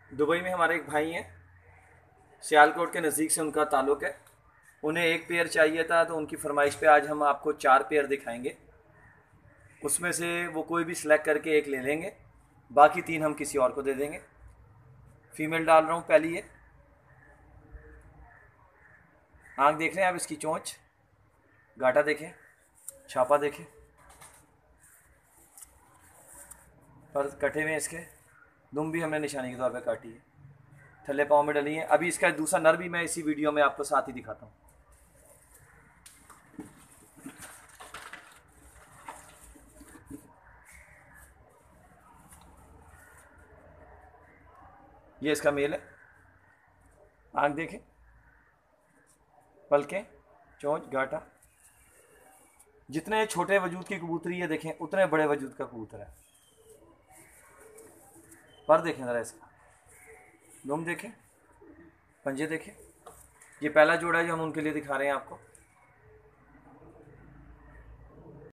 Dubai में हमारे एक भाई हैं, सियालकोट के नज़दीक से उनका ताल्लुक़ है। उन्हें एक पेयर चाहिए था, तो उनकी फरमाइश पे आज हम आपको 4 पेयर दिखाएंगे। उसमें से वो कोई भी सिलेक्ट करके एक ले लेंगे, बाकी 3 हम किसी और को दे देंगे। फीमेल डाल रहा हूँ पहली ये। आँख देख रहे हैं आप इसकी, चोंच, गाटा देखें, छापा देखें, पर कटे हुए इसके, दुम भी हमने निशानी के तौर पे काटी है, थल्ले पाँव में डली है। अभी इसका दूसरा नर भी मैं इसी वीडियो में आपको साथ ही दिखाता हूँ। ये इसका मेल है। आँख देखें, पलकें, चोंच, गाटा। जितने छोटे वजूद की कबूतरी है देखें, उतने बड़े वजूद का कबूतर है। पर देखें ज़रा इसका, दुम देखें, पंजे देखें। ये पहला जोड़ा है जो हम उनके लिए दिखा रहे हैं आपको।